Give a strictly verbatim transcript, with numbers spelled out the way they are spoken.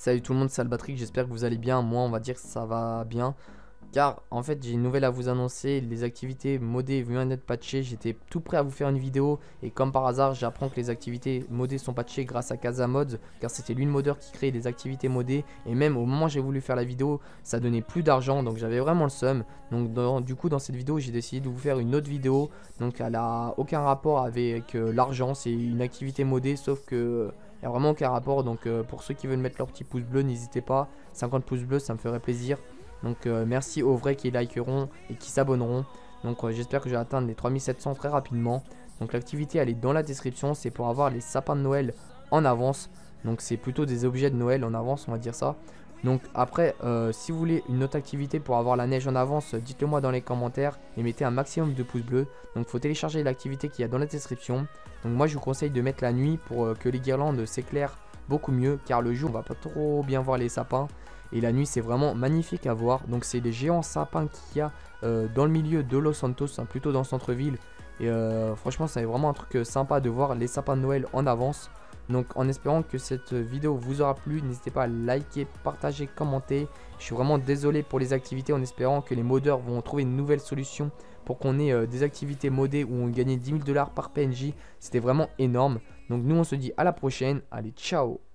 Salut tout le monde, c'est Albatrick, j'espère que vous allez bien. Moi, on va dire que ça va bien. Car en fait, j'ai une nouvelle à vous annoncer. Les activités modées viennent d'être patchées. J'étais tout prêt à vous faire une vidéo. Et comme par hasard, j'apprends que les activités modées sont patchées grâce à Casamods. Car c'était lui le modeur qui créait des activités modées. Et même au moment où j'ai voulu faire la vidéo, ça donnait plus d'argent. Donc j'avais vraiment le seum. Donc dans- du coup, dans cette vidéo, j'ai décidé de vous faire une autre vidéo. Donc elle a aucun rapport avec euh, l'argent. C'est une activité modée. Sauf que il n'y a vraiment aucun rapport. Donc euh, pour ceux qui veulent mettre leur petit pouce bleu, n'hésitez pas. cinquante pouces bleus, ça me ferait plaisir. Donc euh, merci aux vrais qui likeront et qui s'abonneront. Donc euh, j'espère que je vais atteindre les trois mille sept cents très rapidement. Donc l'activité elle est dans la description. C'est pour avoir les sapins de Noël en avance. Donc c'est plutôt des objets de Noël en avance, on va dire ça. Donc après, euh, si vous voulez une autre activité pour avoir la neige en avance, dites-le moi dans les commentaires et mettez un maximum de pouces bleus. Donc il faut télécharger l'activité qu'il y a dans la description. Donc moi je vous conseille de mettre la nuit pour euh, que les guirlandes s'éclairent beaucoup mieux. Car le jour on va pas trop bien voir les sapins. Et la nuit c'est vraiment magnifique à voir. Donc c'est des géants sapins qu'il y a euh, dans le milieu de Los Santos, hein, plutôt dans le centre-ville. Et euh, franchement c'est vraiment un truc euh, sympa de voir les sapins de Noël en avance. Donc en espérant que cette vidéo vous aura plu, n'hésitez pas à liker, partager, commenter. Je suis vraiment désolé pour les activités, en espérant que les modeurs vont trouver une nouvelle solution pour qu'on ait euh, des activités modées où on gagnait dix mille dollars par P N J. C'était vraiment énorme. Donc nous on se dit à la prochaine, allez ciao.